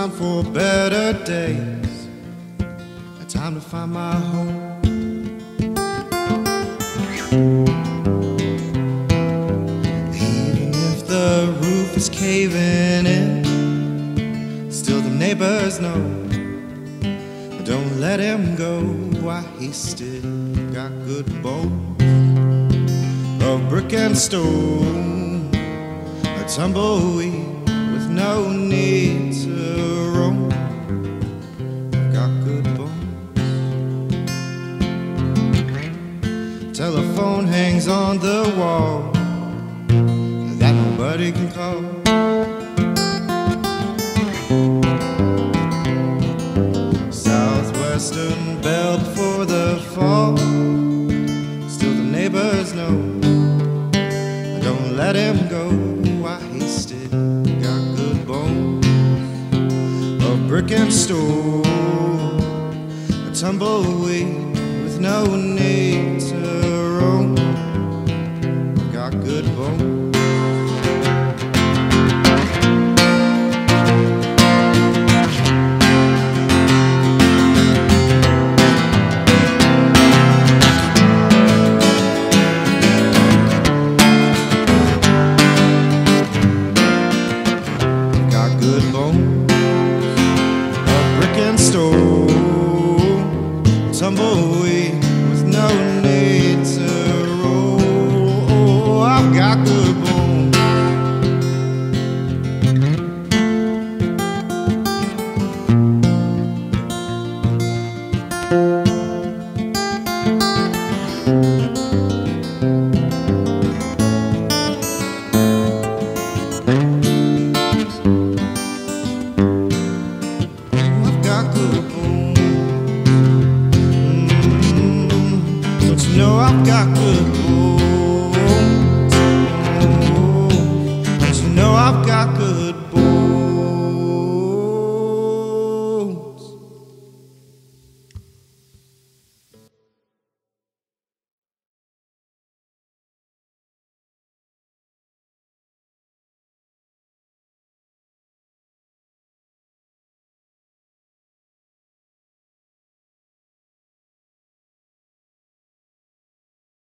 time for better days, a time to find my home. Even if the roof is caving in, still the neighbors know. Don't let him go, why he still got good bones of brick and stone, a tumbleweed with no need to roam. Got good bones. Telephone hangs on the wall that nobody can call. Southwestern bell before the fall, still the neighbors know. Don't let him go, why he still got good bones of brick and stone, a tumbleweed with no need to roam. Got good bones. Good bones of brick and stone, tumbleweed with no need to roll. I've got good bones. Don't you know I've got good bones? Don't you know I've got good bones?